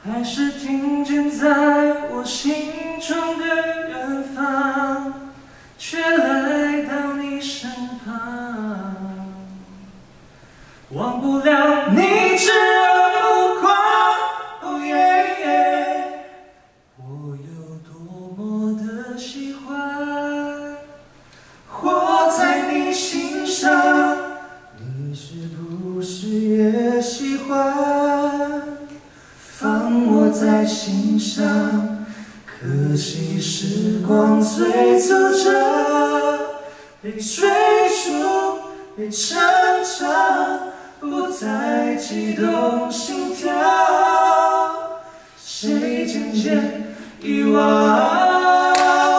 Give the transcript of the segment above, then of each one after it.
还是听见在我心中的远方，却来到你身旁。忘不了你炙热目光，哦耶耶，我有多么的喜欢活在你心上，你是不是也喜欢？放我在心上，可惜时光催促着，被追逐，被成长，不再悸动心跳，谁渐渐遗忘？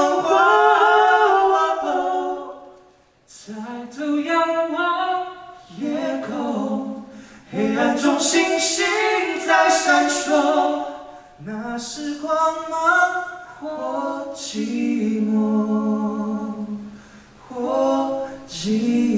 抬头仰望夜空，黑暗中星星在闪烁，那是光芒或寂寞，或寂寞。